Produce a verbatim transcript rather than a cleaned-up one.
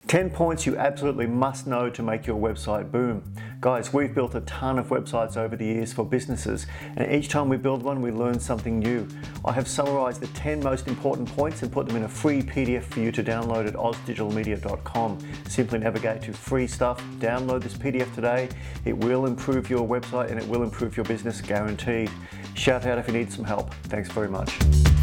ten points you absolutely must know to make your website boom. Guys, we've built a ton of websites over the years for businesses, and each time we build one, we learn something new. I have summarized the ten most important points and put them in a free P D F for you to download at oz digital media dot com. Simply navigate to free stuff, download this P D F today. It will improve your website and it will improve your business, guaranteed. Shout out if you need some help. Thanks very much.